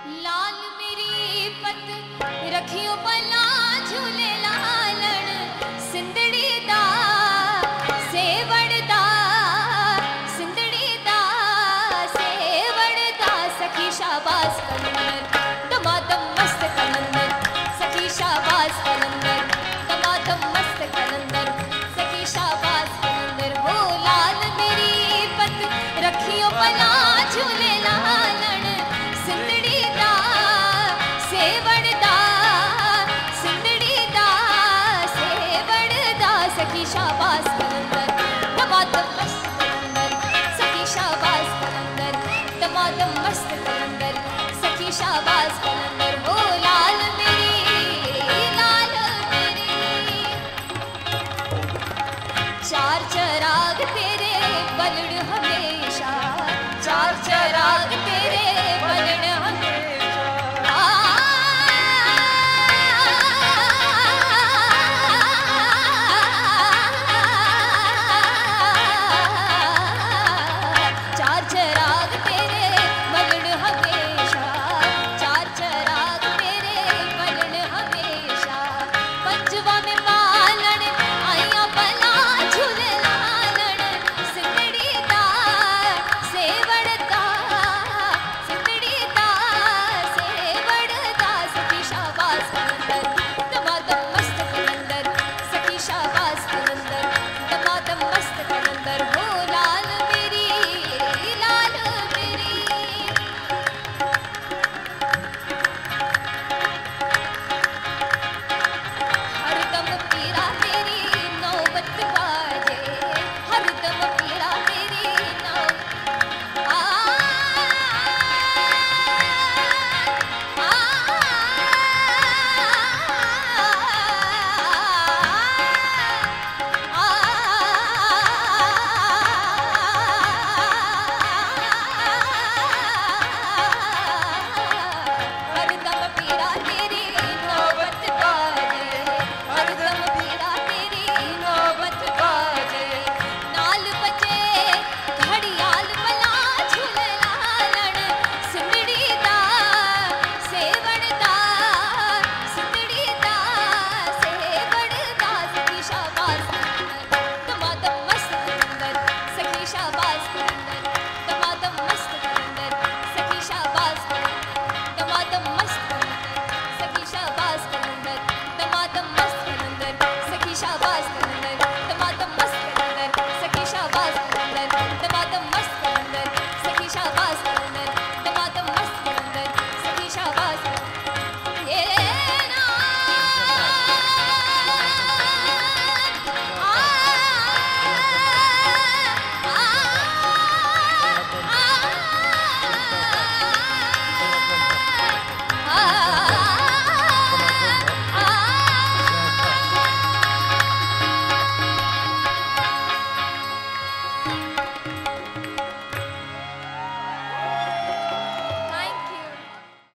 लाल मेरी पत रखियो पला झूले लालण सिंधड़ी दा सेवड़दा सिंधड़ी दा सेवड़दा सखी शाबाश कलंदर दमादम मस्त कलंदर सखी शाबाश कलंदर दमादम मस्त कलंदर सखी शाबाश कलंदर। वो लाल मेरी पत रखियो पला झूले लालण सिंधड़ी दा सेवड़दा सिंधड़ी दा सेवड़दा सखी शाबाश कलंदर दमादम मस्त कलंदर सखी शाबाश कलंदर दमादम मस्त कलंदर सखी शाबाश कलंदर।